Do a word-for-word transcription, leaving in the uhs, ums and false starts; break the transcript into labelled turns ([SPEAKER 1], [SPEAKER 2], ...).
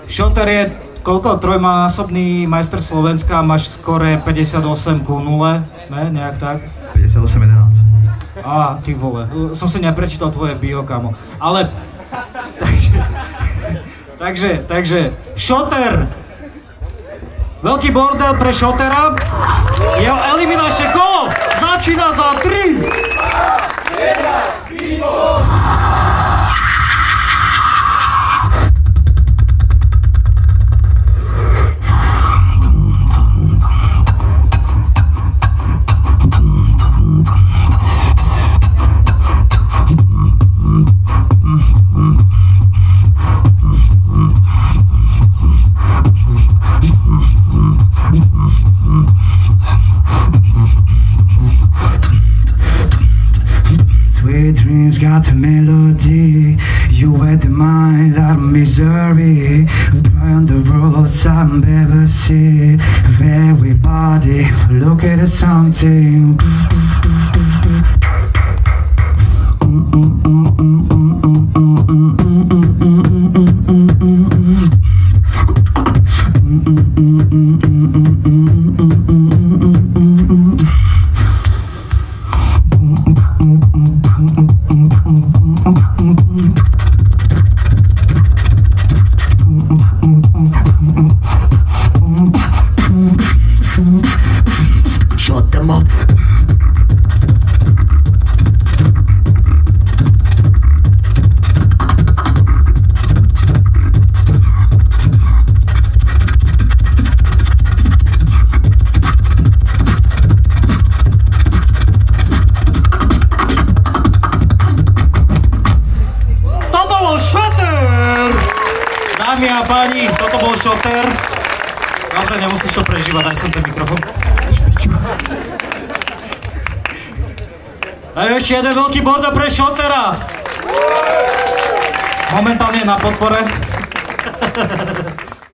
[SPEAKER 1] Šoter je koľko? Trojnásobný majster Slovenska, máš skore päťdesiatosem ku nule, ne? Nejak tak?
[SPEAKER 2] päťdesiatosem jedenásť.
[SPEAKER 1] Á, ty vole, som si neprečítal tvoje bio, kamo. Ale... Takže... Takže, takže... Šoter! Veľký bordel pre Šotera. Jeho eliminačné kolo začína za tri, dva, jeden,
[SPEAKER 2] Sweet dreams got a melody. You had the mind out of misery. Burn the roads I'm ever see. Everybody look at something.
[SPEAKER 3] Shut them up.
[SPEAKER 1] Toto bol Šoter! Dámy a páni, toto bol Šoter. Dobre, nemusíš to prežívať, daj som ten mikrofón. A ešte jeden veľký bordel pre Šotera. Momentálne je na podpore.